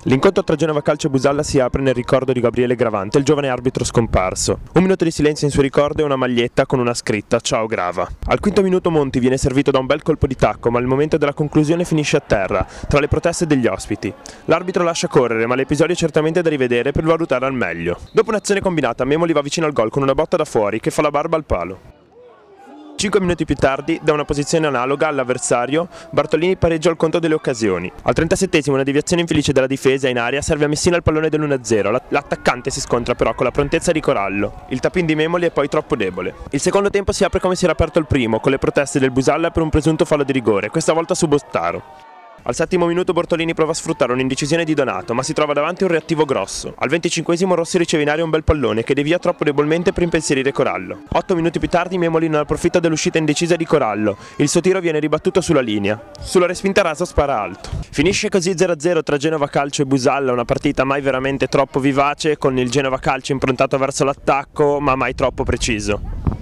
L'incontro tra Genova Calcio e Busalla si apre nel ricordo di Gabriele Gravante, il giovane arbitro scomparso. Un minuto di silenzio in suo ricordo e una maglietta con una scritta "Ciao Grava". Al quinto minuto Monti viene servito da un bel colpo di tacco, ma al momento della conclusione finisce a terra, tra le proteste degli ospiti. L'arbitro lascia correre, ma l'episodio è certamente da rivedere per valutare al meglio. Dopo un'azione combinata, Memoli va vicino al gol con una botta da fuori che fa la barba al palo. 5 minuti più tardi, da una posizione analoga all'avversario, Bartolini pareggia il conto delle occasioni. Al 37esimo una deviazione infelice della difesa in area serve a Messina il pallone dell'1-0. L'attaccante si scontra però con la prontezza di Corallo. Il tap-in di Memoli è poi troppo debole. Il secondo tempo si apre come si era aperto il primo, con le proteste del Busalla per un presunto fallo di rigore, questa volta su Bottaro. Al 7° minuto Bortolini prova a sfruttare un'indecisione di Donato, ma si trova davanti un reattivo grosso. Al 25esimo Rossi riceve in aria un bel pallone che devia troppo debolmente per impensierire Corallo. 8 minuti più tardi Memoli non approfitta dell'uscita indecisa di Corallo. Il suo tiro viene ribattuto sulla linea. Sulla respinta Raso spara alto. Finisce così 0-0 tra Genova Calcio e Busalla, una partita mai veramente troppo vivace, con il Genova Calcio improntato verso l'attacco, ma mai troppo preciso.